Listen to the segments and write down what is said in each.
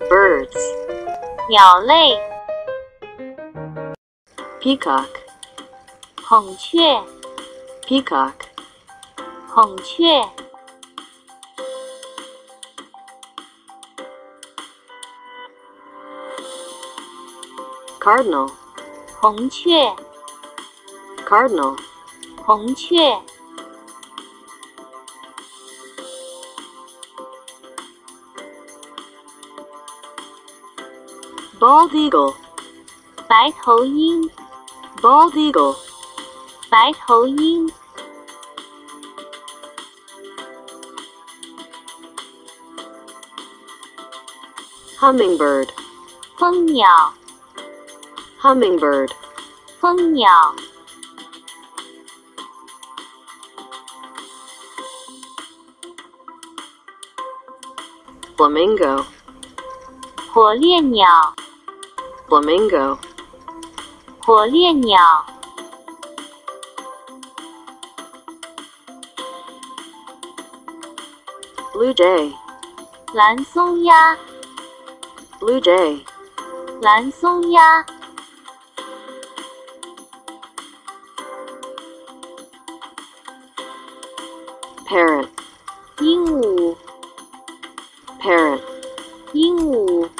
birds, 鸟类 peacock, 孔雀 peacock, 孔雀 cardinal, 红雀 cardinal, 红雀 bald eagle, 白头鹰 bald eagle, 白头鹰 hummingbird, 蜂鸟 hummingbird, 蜂鸟 flamingo, 火烈鸟 flamingo, 火烈鸟 blue jay, 蓝松鸦 blue jay, 蓝松鸦 parrot, 鹦鹉 parrot, 鹦鹉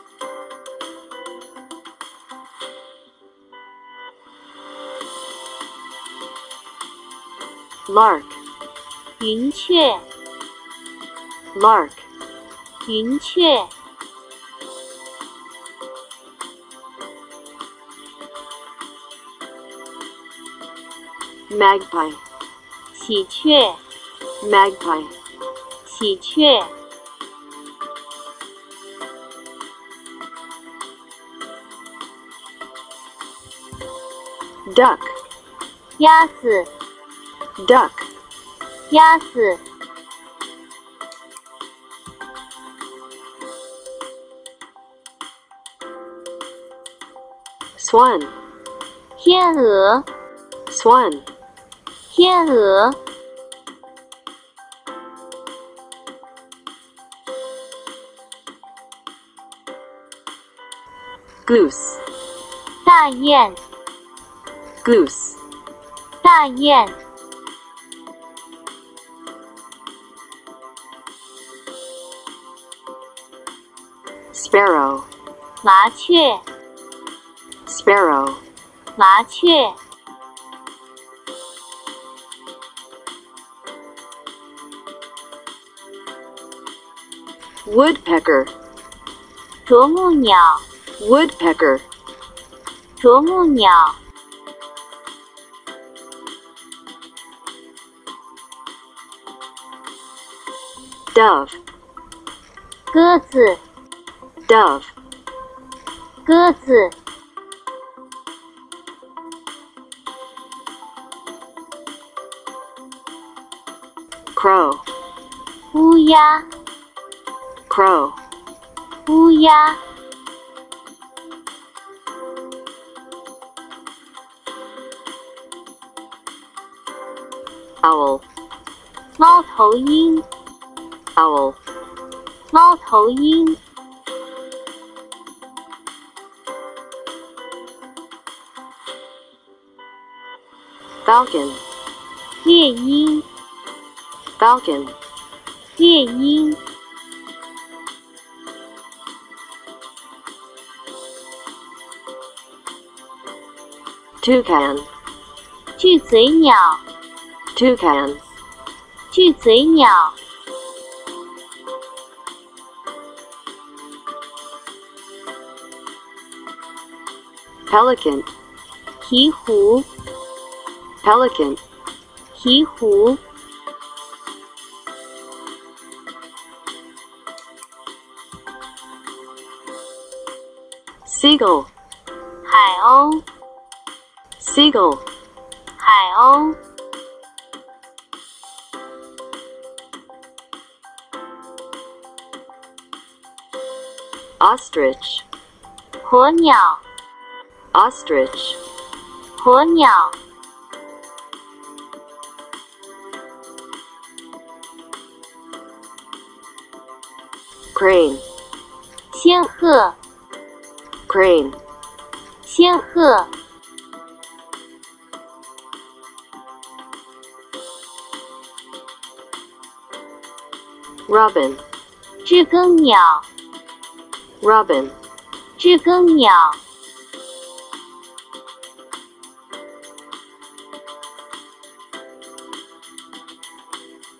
lark, 云雀 lark, 云雀 magpie, 喜鹊 magpie, 喜鹊 duck, 鸭子 duck, 鸭子 swan, 天鹅 swan, 天鹅 goose, 大雁 goose, 大雁 sparrow, 麻雀 sparrow, 麻雀 woodpecker, 啄木鸟 woodpecker, 啄木鸟 dove, 鸽子 dove, 鸽子 crow, 乌鸦 crow, 乌鸦 owl, 猫头鹰 owl, 猫头鹰 falcon, 猎鹰 falcon, 猎鹰 toucan, 巨嘴鸟 toucan, 巨嘴鸟 pelican, 鹈鹕 pelican, 鹈鹕 seagull, 海鸥 seagull, 海鸥 ostrich, 鸵鸟 ostrich, 鸵鸟 crane, 仙鹤， crane, 仙鹤， robin, 知更鸟， robin, 知更鸟，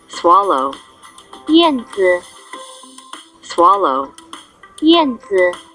swallow, 燕子， swallow, 燕子，